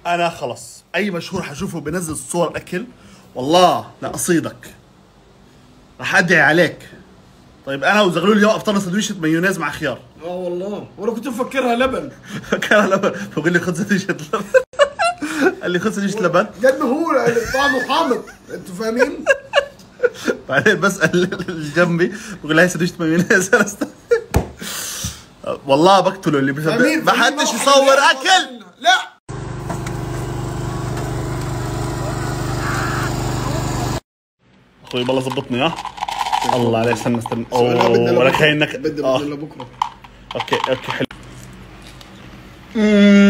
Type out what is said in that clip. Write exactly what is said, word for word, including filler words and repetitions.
انا خلص اي مشهور حشوفه بنزل صور اكل والله لا اصيدك، راح ادعي عليك. طيب انا وزغلول اليوم افطرنا سندويشه مايونيز مع خيار. اه والله وانا كنت مفكرها لبن. فكرها لبن، بقول لي خذ سندويشه لبن. قال لي خذ سندويشه لبن. قد ما هو طعمه حامض، انتوا فاهمين؟ بعدين بسال اللي جنبي بقول له هي سندويشه مايونيز. والله بقتله اللي بيصدق. ما حدش يصور اكل. لا اخوي والله زبطني. ها الله عليك. استنى استنى. اوه ولك هي انك بدي آه. بدي بكره. اوكي اوكي حلو.